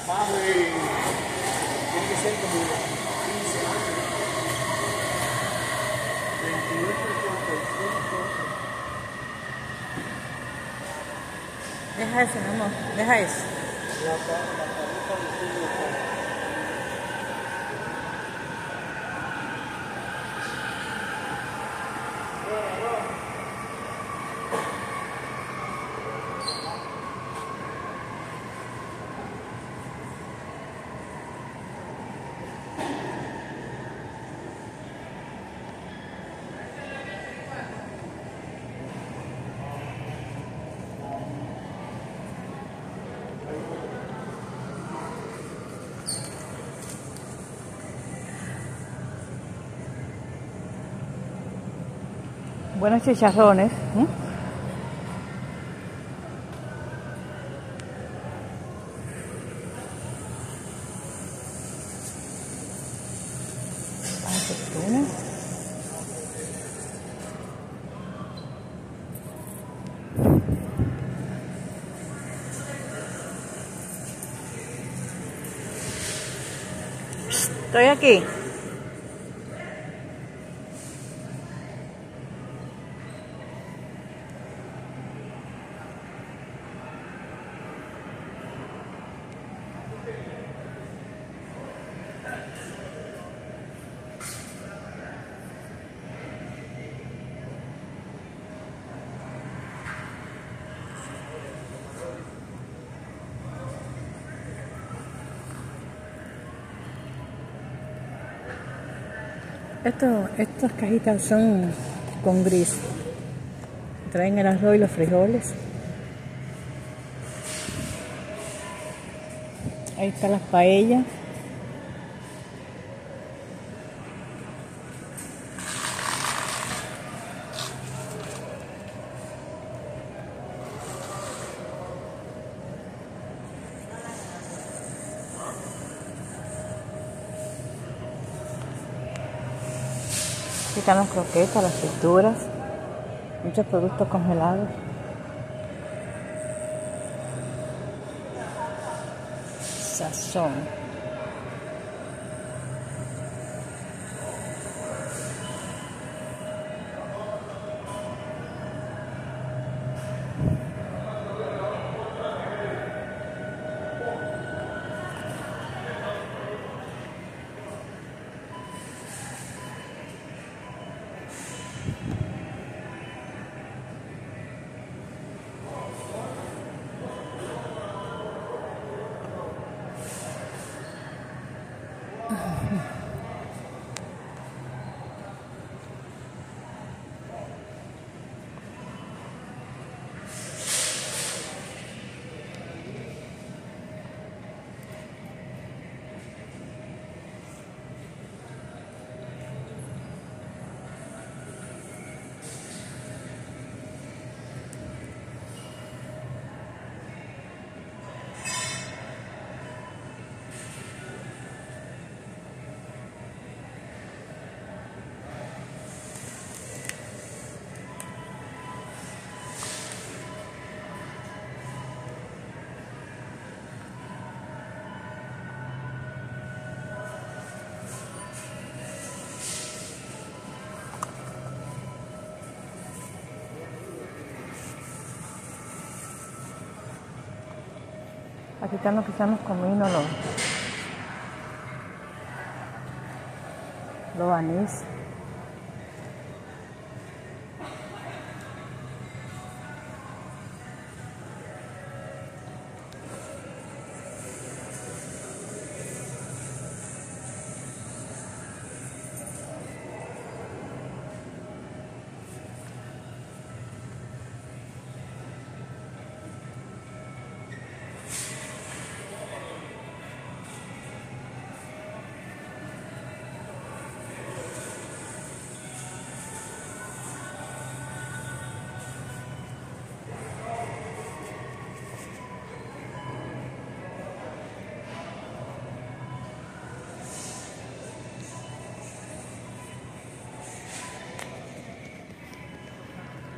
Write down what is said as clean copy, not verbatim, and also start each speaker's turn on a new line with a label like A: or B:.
A: Bajo tiene que ser como 15 años. 28, 45.
B: Deja eso, mi amor. Deja eso.
A: La carita de su
B: Buenos chicharrones. Aceitunas. Estoy aquí. Estas cajitas son con gris. Traen el arroz y los frijoles. Ahí están las paellas. Aquí están las croquetas, las frituras, muchos productos congelados. Sazón. Aquí están los que estamos comiendo los anís.